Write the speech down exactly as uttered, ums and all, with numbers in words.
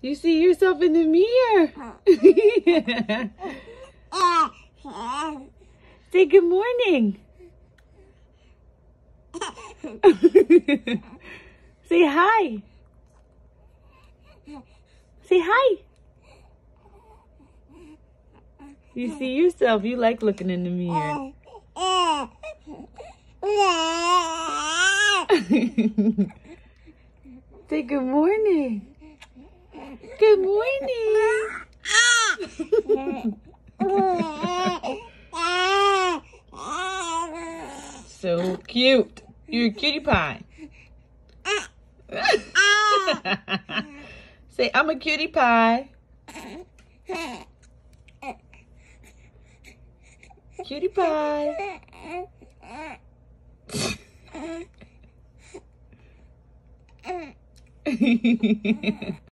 You see yourself in the mirror. Say good morning. Say hi. Say hi. You see yourself. You like looking in the mirror. Say good morning. Good morning. So cute. You're a cutie pie. Say, I'm a cutie pie. Cutie pie.